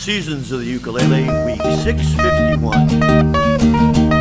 Seasons of the Ukulele, week 651.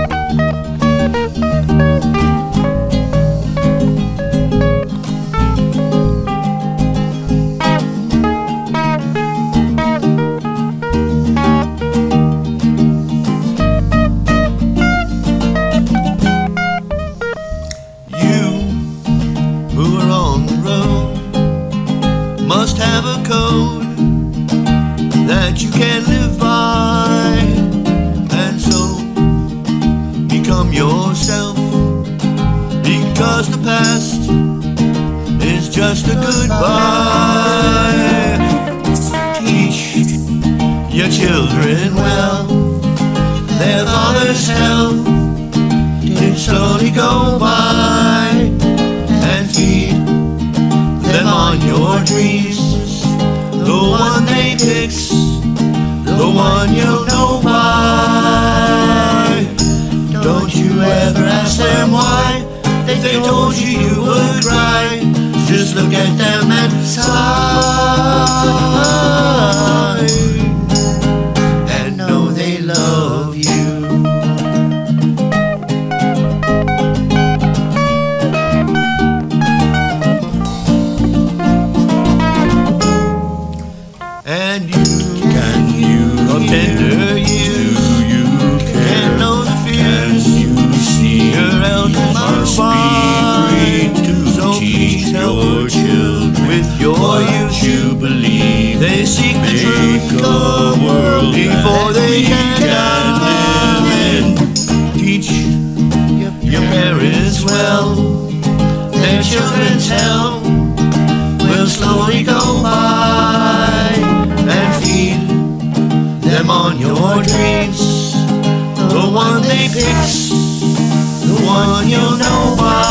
Must have a code that you can live by, and so become yourself, because the past is just a goodbye. Teach your children well, their father's hell did slowly go by, and feed them on your dreams, the one they fix, the one you'll know by. Don't you ever ask them why they told you you would cry. Just look at them and sigh, and know they love you. And of tender years, can know the fears. Your elders must be free to teach your children with your youth. You believe they seek the truth, a world before they can live in. Teach your parents well, their children's hell will slowly go by, and feed them on your dreams, the one they fix, the one you'll know by.